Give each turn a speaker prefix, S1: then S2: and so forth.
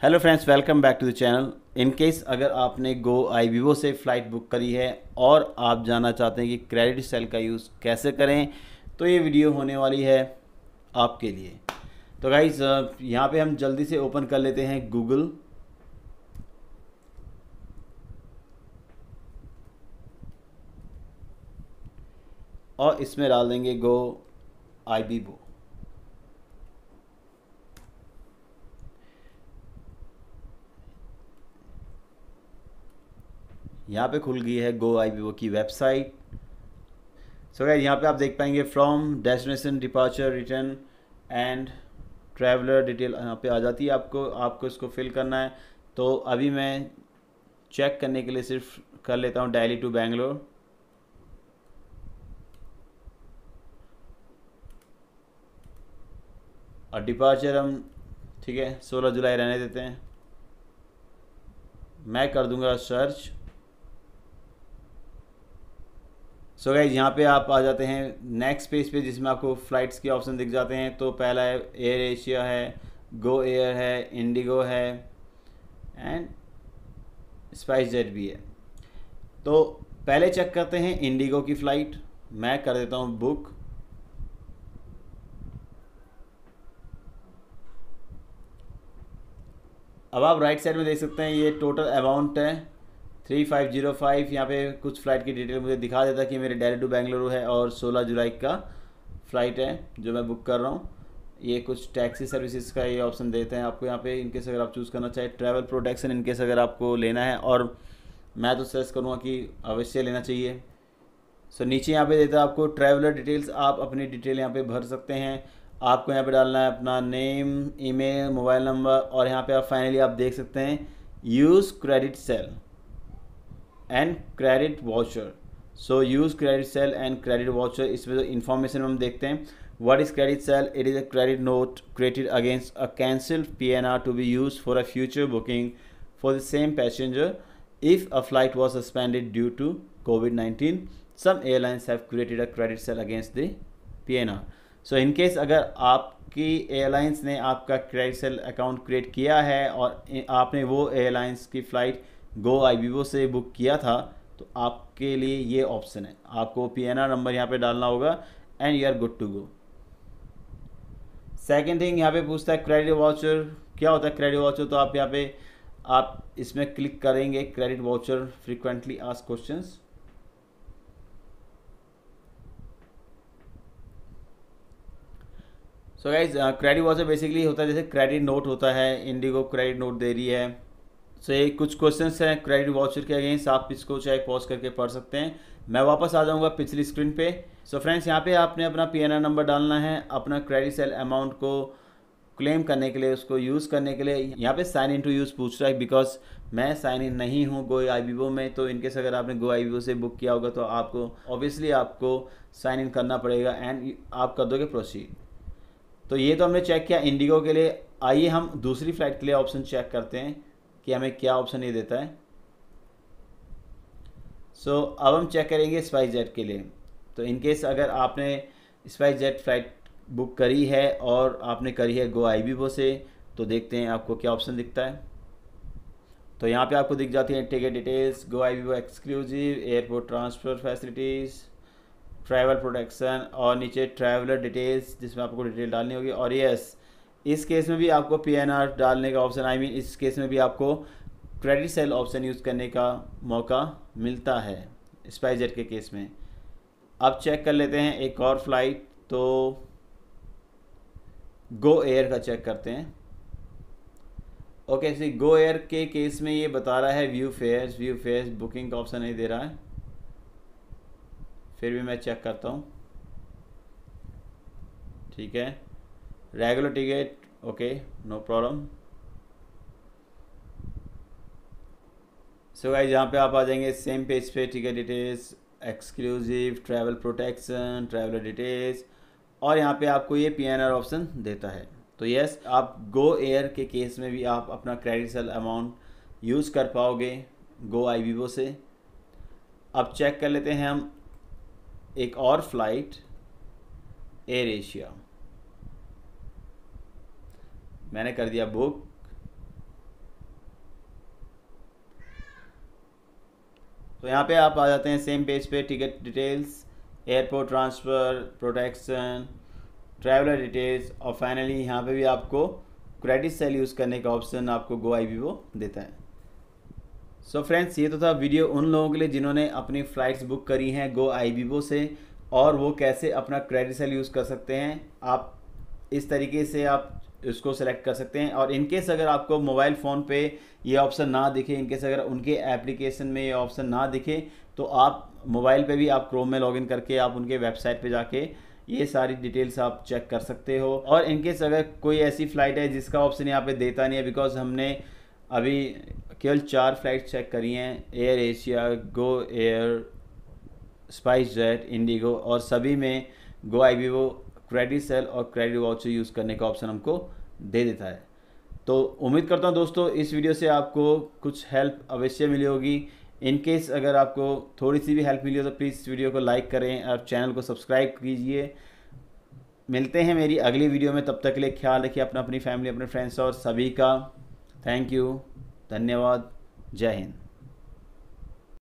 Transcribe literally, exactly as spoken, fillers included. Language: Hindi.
S1: Hello friends, welcome back to the channel. In case अगर आपने गो आई विवो से फ़्लाइट बुक करी है और आप जानना चाहते हैं कि क्रेडिट सेल का यूज़ कैसे करें, तो ये वीडियो होने वाली है आपके लिए। तो गाइस, यहाँ पे हम जल्दी से ओपन कर लेते हैं गूगल। और इसमें डाल देंगे गो आई विवो। यहाँ पे खुल गई है गो आई विवो की वेबसाइट। सो गाइस, यहाँ पे आप देख पाएंगे from destination, departure, return and traveller detail यहाँ पे आ जाती है। आपको आपको इसको फिल करना है। तो अभी मैं चेक करने के लिए सिर्फ कर लेता हूँ दिल्ली टू बेंगलोर। और डिपार्चर हम ठीक है सोलह जुलाई रहने देते हैं। मैं कर दूंगा सर्च। सो गाइज, यहाँ पे आप आ जाते हैं नेक्स्ट पेज पे जिसमें आपको फ़्लाइट्स के ऑप्शन दिख जाते हैं। तो पहला है एयर एशिया है, गो एयर है, इंडिगो है एंड स्पाइस जेट भी है। तो पहले चेक करते हैं इंडिगो की फ़्लाइट। मैं कर देता हूँ बुक। अब आप राइट साइड में देख सकते हैं ये टोटल अमाउंट है थ्री फाइव ज़ीरो फाइव। यहाँ पे कुछ फ़्लाइट की डिटेल मुझे दिखा देता है कि मेरे दिल्ली टू बेंगलुरु है और सोलह जुलाई का फ़्लाइट है जो मैं बुक कर रहा हूँ। ये कुछ टैक्सी सर्विसेज का ये ऑप्शन देते हैं आपको यहाँ पे, इनकेस अगर आप चूज़ करना चाहें। ट्रैवल प्रोटेक्शन इनकेस अगर आपको लेना है, और मैं तो सजेस्ट करूँगा कि अवश्य लेना चाहिए। सो नीचे यहाँ पे देता है आपको ट्रैवलर डिटेल्स। आप अपनी डिटेल यहाँ पे भर सकते हैं। आपको यहाँ पे डालना है अपना नेम, ईमेल, मोबाइल नंबर, और यहाँ पे आप फाइनली आप देख सकते हैं use credit shell and credit voucher. So use credit shell and credit voucher, इसमें जो इन्फॉर्मेशन हम देखते हैं। What is credit shell? It is a credit note created against a cancelled P N R to be use for a future booking for the same passenger if a flight was suspended due to COVID nineteen. Some airlines have created a credit sale against the P N R. So in case अगर आपकी एयरलाइंस ने आपका क्रेडिट सेल अकाउंट क्रिएट किया है और आपने वो एयरलाइंस की फ़्लाइट गो आई विवो से बुक किया था, तो आपके लिए ये ऑप्शन है। आपको पी एन आर नंबर यहाँ पे डालना होगा and you are good to go. Second thing, यहाँ पे पूछता है क्रेडिट वाउचर क्या होता है। क्रेडिट वाउचर तो आप यहाँ पे आप इसमें क्लिक करेंगे credit voucher frequently asked questions. So guys, credit voucher basically होता है जैसे क्रेडिट नोट होता है, इंडिगो क्रेडिट नोट दे रही है। सो so, ये कुछ क्वेश्चंस हैं क्रेडिट वाउचर के अगेंस्ट। आप इसको चाहे पॉज करके पढ़ सकते हैं। मैं वापस आ जाऊंगा पिछली स्क्रीन पे। सो so, फ्रेंड्स, यहाँ पे आपने अपना पी एन आर नंबर डालना है अपना क्रेडिट सेल अमाउंट को क्लेम करने के लिए, उसको यूज़ करने के लिए। यहाँ पे साइन इन टू यूज़ पूछ रहा है बिकॉज मैं साइन इन नहीं हूँ गो आई विवो में। तो इनकेस अगर आपने गो आई विवो से बुक किया होगा तो आपको ऑब्वियसली आपको साइन इन करना पड़ेगा एंड आप कर दोगे प्रोसीड। तो ये तो हमने चेक किया इंडिगो के लिए। आइए हम दूसरी फ्लाइट के लिए ऑप्शन चेक करते हैं कि हमें क्या ऑप्शन ये देता है। सो so, अब हम चेक करेंगे स्पाइस जेट के लिए। तो इनकेस अगर आपने स्पाइस जेट फ्लाइट बुक करी है और आपने करी है गो आई विवो से, तो देखते हैं आपको क्या ऑप्शन दिखता है। तो यहाँ पे आपको दिख जाती है ticket details, Goibibo exclusive, airport transfer facilities, travel protection, और नीचे ट्रैवलर डिटेल्स जिसमें आपको डिटेल डालनी होगी। और यस, इस केस में भी आपको पी एन आर डालने का ऑप्शन, आई मीन इस केस में भी आपको क्रेडिट सेल ऑप्शन यूज़ करने का मौका मिलता है स्पाइस जेट के केस में। अब चेक कर लेते हैं एक और फ्लाइट। तो गो एयर का चेक करते हैं। ओके सी, गो एयर के केस में ये बता रहा है view fares, view fares booking का ऑप्शन नहीं दे रहा है। फिर भी मैं चेक करता हूँ। ठीक है, regular ticket, okay, no problem. So guys, यहाँ पे आप आ जाएंगे सेम पेज पे, ticket details, exclusive, travel protection, traveller details, और यहाँ पे आपको ये पी एन आर ऑप्शन देता है। तो यस, आप गो एयर के केस में भी आप अपना क्रेडिट सेल अमाउंट यूज़ कर पाओगे गो आई विवो से। अब चेक कर लेते हैं हम एक और फ्लाइट, एयर एशिया। मैंने कर दिया बुक। तो यहाँ पे आप आ जाते हैं सेम पेज पे, ticket details, airport transfer, protection, traveller details, और फाइनली यहाँ पे भी आपको क्रेडिट सेल यूज़ करने का ऑप्शन आपको गो आई बी ओ देता है। सो so फ्रेंड्स, ये तो था वीडियो उन लोगों के लिए जिन्होंने अपनी फ़्लाइट्स बुक करी हैं गो आई बी ओ से, और वो कैसे अपना क्रेडिट सेल यूज़ कर सकते हैं। आप इस तरीके से आप इसको सेलेक्ट कर सकते हैं। और इनकेस अगर आपको मोबाइल फ़ोन पे ये ऑप्शन ना दिखे, इनकेस अगर उनके एप्लीकेशन में ये ऑप्शन ना दिखे, तो आप मोबाइल पे भी आप क्रोम में लॉगिन करके आप उनके वेबसाइट पे जाके ये सारी डिटेल्स आप चेक कर सकते हो। और इनकेस अगर कोई ऐसी फ़्लाइट है जिसका ऑप्शन यहाँ पे देता नहीं है, बिकॉज हमने अभी केवल चार फ्लाइट चेक करी हैं, AirAsia, GoAir, SpiceJet, IndiGo, और सभी में Goibibo credit sale और क्रेडिट वाउचर यूज़ करने का ऑप्शन हमको दे देता है। तो उम्मीद करता हूँ दोस्तों इस वीडियो से आपको कुछ हेल्प अवश्य मिली होगी। इन केस अगर आपको थोड़ी सी भी हेल्प मिली हो तो प्लीज़ इस वीडियो को लाइक करें और चैनल को सब्सक्राइब कीजिए। मिलते हैं मेरी अगली वीडियो में, तब तक के लिए ख्याल रखिए अपना, अपनी फैमिली, अपने फ्रेंड्स और सभी का। थैंक यू, धन्यवाद, जय हिंद।